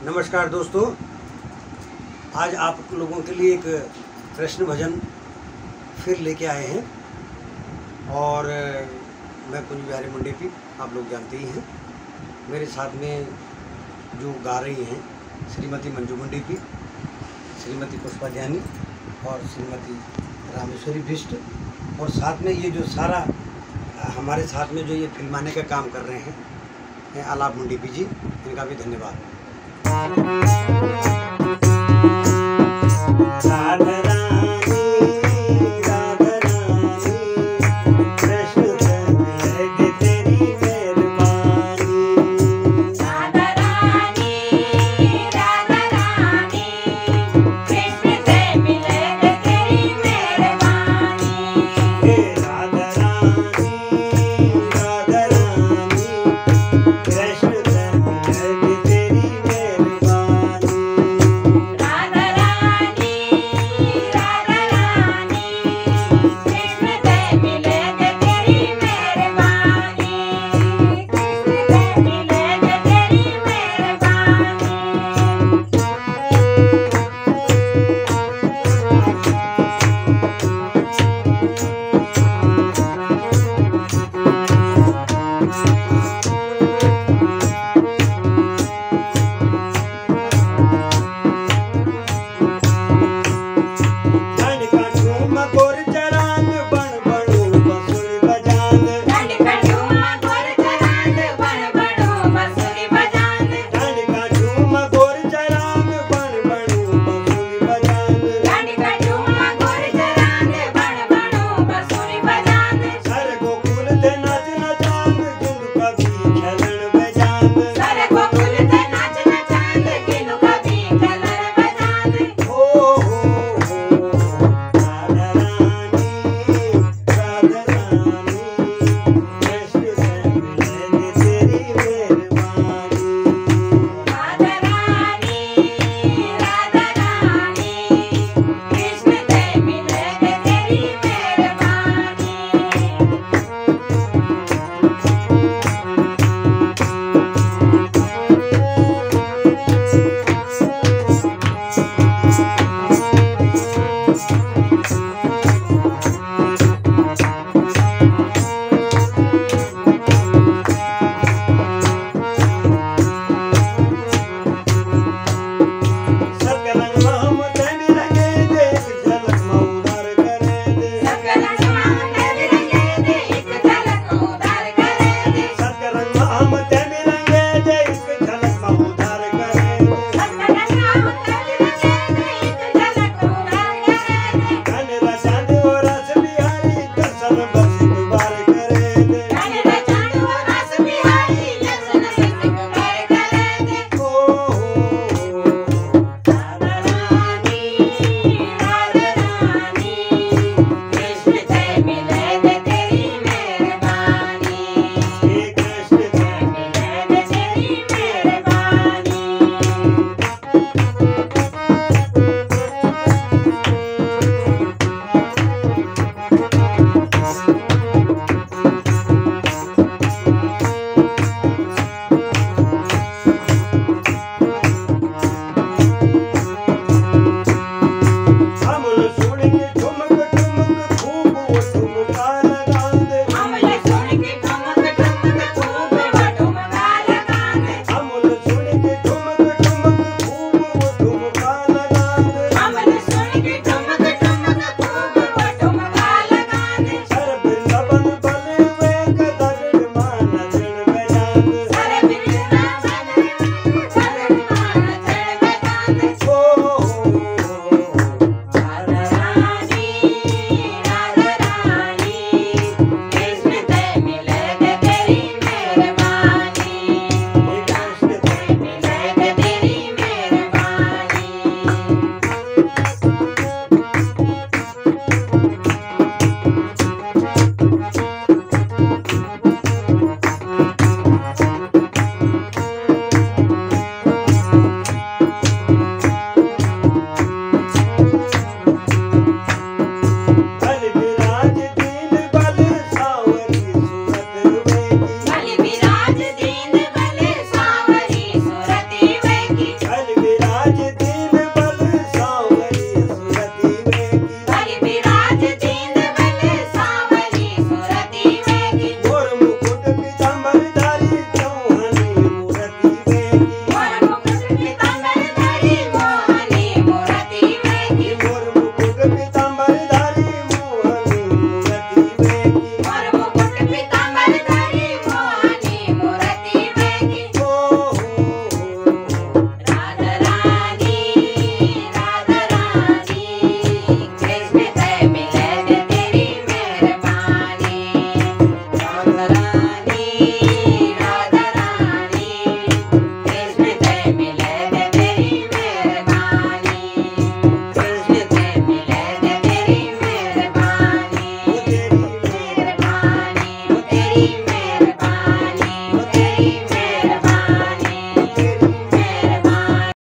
नमस्कार दोस्तों, आज आप लोगों के लिए एक कृष्ण भजन फिर लेके आए हैं और मैं कुंज बिहारी मंडेपी, आप लोग जानते ही हैं। मेरे साथ में जो गा रही हैं श्रीमती मंजू मंडेपी, श्रीमती पुष्पा ध्यानी और श्रीमती रामेश्वरी भिष्ट, और साथ में ये जो सारा हमारे साथ में जो ये फिल्माने का काम कर रहे हैं आलाप मंडेपी जी, इनका भी धन्यवाद।